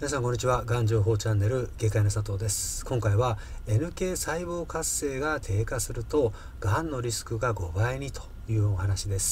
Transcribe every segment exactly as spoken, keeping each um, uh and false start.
皆さんこんにちは。がん情報チャンネル外科医の佐藤です。今回は エヌケー 細胞活性が低下するとがんのリスクがごばいにというお話です。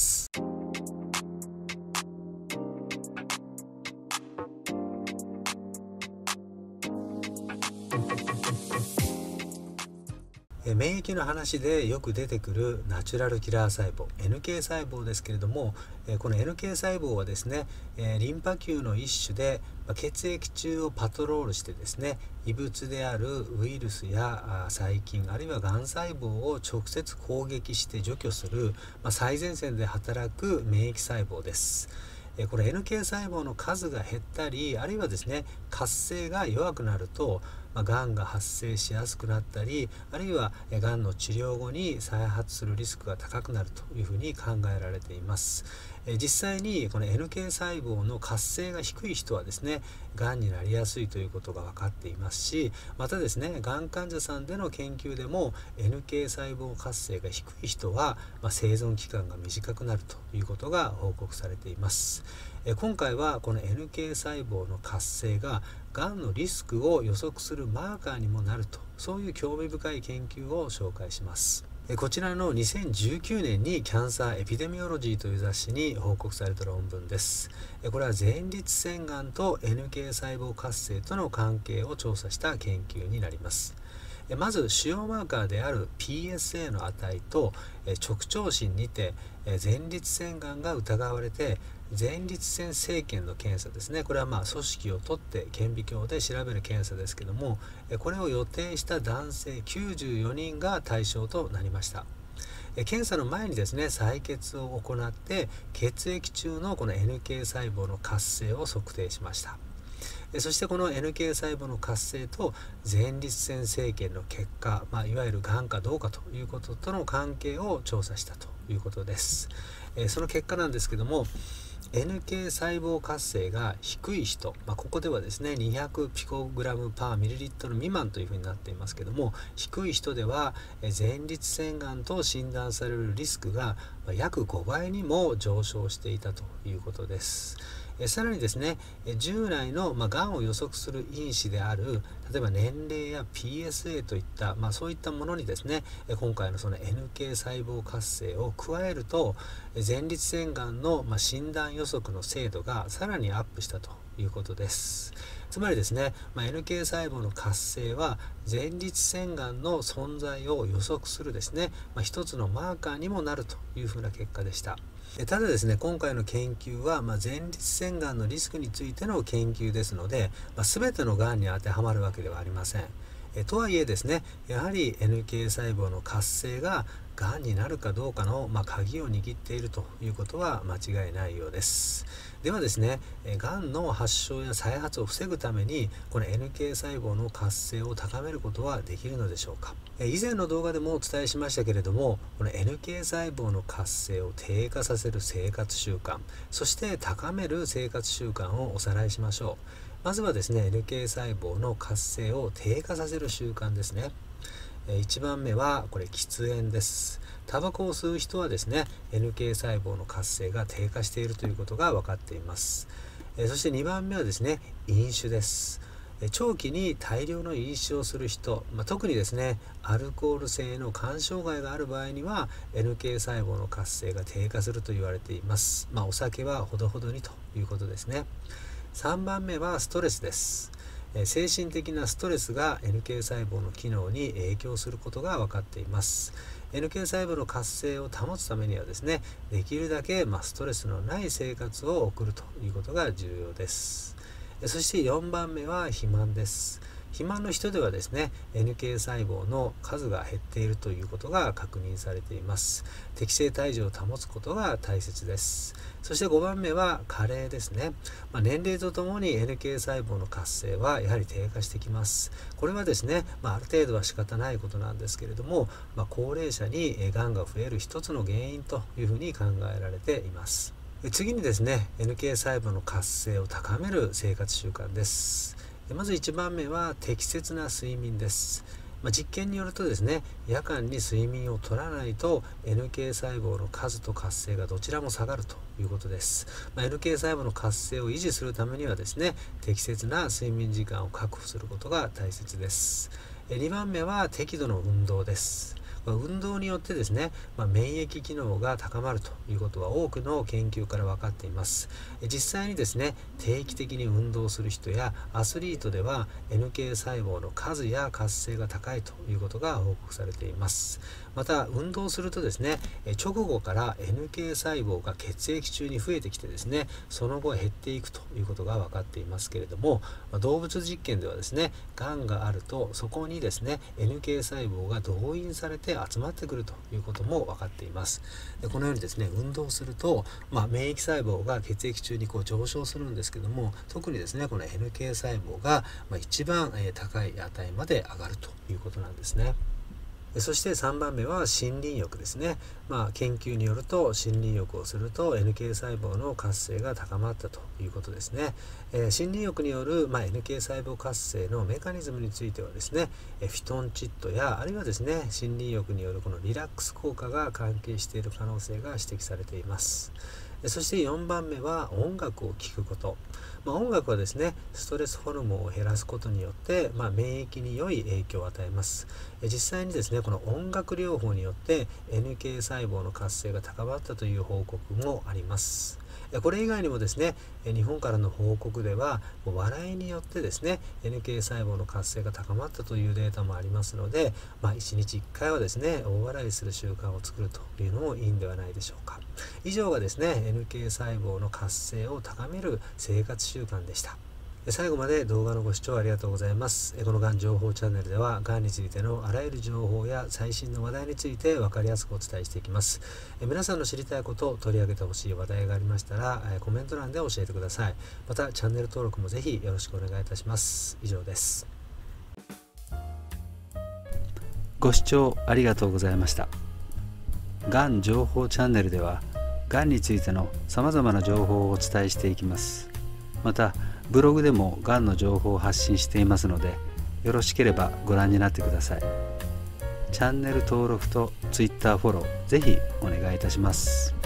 免疫の話でよく出てくるナチュラルキラー細胞 エヌケー 細胞ですけれども、この エヌケー 細胞はですね、リンパ球の一種で血液中をパトロールしてですね、異物であるウイルスや細菌あるいはがん細胞を直接攻撃して除去する、まあ、最前線で働く免疫細胞です。これ エヌケー 細胞の数が減ったりあるいはですね活性が弱くなると、まあ、がんが発生しやすくなったりあるいはがんの治療後に再発するリスクが高くなるというふうに考えられています。実際にこの エヌケー 細胞の活性が低い人はですねがんになりやすいということが分かっていますし、またですねがん患者さんでの研究でも エヌケー 細胞活性が低い人は、まあ、生存期間が短くなるということが報告されています。今回はこの エヌケー 細胞の活性ががんのリスクを予測するマーカーにもなると、そういう興味深い研究を紹介します。こちらのにせんじゅうきゅうねんにキャンサーエピデミオロジーという雑誌に報告された論文です。これは前立腺がんと エヌケー 細胞活性との関係を調査した研究になります。まず主要マーカーである ピーエスエー の値と直腸診にて前立腺がんが疑われて前立腺生検の検査ですね、これはまあ組織を取って顕微鏡で調べる検査ですけども、これを予定した男性きゅうじゅうよにんが対象となりました。検査の前にですね採血を行って血液中のこの エヌケー 細胞の活性を測定しました。そしてこの エヌケー 細胞の活性と前立腺生検の結果、まあ、いわゆるがんかどうかということとの関係を調査したということです。その結果なんですけども、エヌケー 細胞活性が低い人、まあ、ここではですねにひゃくピコグラムパーミリリットル未満というふうになっていますけども、低い人では前立腺がんと診断されるリスクが約ごばいにも上昇していたということです。さらにですね従来のまあがんを予測する因子である例えば年齢や ピーエスエー といった、まあ、そういったものにですね今回のその エヌケー 細胞活性を加えると前立腺がんのまあ診断予測の精度がさらにアップしたということです。つまりですね、まあ、エヌケー 細胞の活性は前立腺がんの存在を予測するですね、まあ、一つのマーカーにもなるというふうな結果でした。ただですね今回の研究は、まあ、前立腺がんのリスクについての研究ですので、まあ、全てのがんに当てはまるわけではありません。えとはいえですねやはり エヌケー 細胞の活性ががんになるかどうかの、まあ、鍵を握っているということは間違いないようです。ではですねがんの発症や再発を防ぐためにこの エヌケー 細胞の活性を高めることはできるのでしょうか。以前の動画でもお伝えしましたけれども、この エヌケー 細胞の活性を低下させる生活習慣、そして高める生活習慣をおさらいしましょう。まずはですね エヌケー 細胞の活性を低下させる習慣ですね。いちばんめはこれ喫煙です。タバコを吸う人はですね エヌケー 細胞の活性が低下しているということが分かっています。そしてにばんめはですね飲酒です。長期に大量の飲酒をする人、まあ、特にですねアルコール性の肝障害がある場合には エヌケー 細胞の活性が低下すると言われています。まあ、お酒はほどほどにということですね。さんばんめはストレスです。精神的なストレスが エヌケー 細胞の機能に影響することが分かっています。 エヌケー 細胞の活性を保つためにはですねできるだけまあストレスのない生活を送るということが重要です。そしてよんばんめは肥満です。肥満の人ではですね エヌケー 細胞の数が減っているということが確認されています。適正体重を保つことが大切です。そしてごばんめは加齢ですね、まあ、年齢とともに エヌケー 細胞の活性はやはり低下してきます。これはですね、まあ、ある程度は仕方ないことなんですけれども、まあ、高齢者にがんが増える一つの原因というふうに考えられています。次にですね エヌケー 細胞の活性を高める生活習慣です。まずいちばんめは適切な睡眠です。 まあ、実験によるとですね、夜間に睡眠を取らないと エヌケー 細胞の数と活性がどちらも下がるということです。まあ、エヌケー 細胞の活性を維持するためにはですね、適切な睡眠時間を確保することが大切です。にばんめは適度の運動です。運動によってですね、まあ、免疫機能が高まるということは多くの研究から分かっています。実際にですね、定期的に運動する人やアスリートでは エヌケー 細胞の数や活性が高いということが報告されています。また運動するとですね、直後から エヌケー 細胞が血液中に増えてきてですね、その後減っていくということが分かっていますけれども、動物実験ではですね、がんがあるとそこにですね エヌケー 細胞が動員されて集まってくるということも分かっています。でこのようにですね、運動すると、まあ、免疫細胞が血液中にこう上昇するんですけども、特にですねこの エヌケー 細胞が、まあ、一番、えー、高い値まで上がるということなんですね。そしてさんばんめは森林浴ですね。まあ、研究によると森林浴をすると エヌケー 細胞の活性が高まったということですね。えー、森林浴による、まあ、エヌケー 細胞活性のメカニズムについてはですね、フィトンチッドやあるいはですね森林浴によるこのリラックス効果が関係している可能性が指摘されています。そしてよんばんめは音楽を聴くこと。まあ、音楽はですねストレスホルモンを減らすことによって、まあ、免疫に良い影響を与えます。実際にですねこの音楽療法によって エヌケー 細胞の活性が高まったという報告もあります。これ以外にもですね、日本からの報告では笑いによってですね エヌケー 細胞の活性が高まったというデータもありますので、まあ、いちにちいっかいはですね大笑いする習慣を作るというのもいいんではないでしょうか。以上がですね エヌケー 細胞の活性を高める生活習慣でした。最後まで動画のご視聴ありがとうございます。このがん情報チャンネルではがんについてのあらゆる情報や最新の話題について分かりやすくお伝えしていきます。皆さんの知りたいことを取り上げてほしい話題がありましたらコメント欄で教えてください。またチャンネル登録もぜひよろしくお願いいたします。以上です。ご視聴ありがとうございました。がん情報チャンネルではがんについてのさまざまな情報をお伝えしていきます。またブログでもがんの情報を発信していますので、よろしければご覧になってください。チャンネル登録と ツイッター フォローぜひお願いいたします。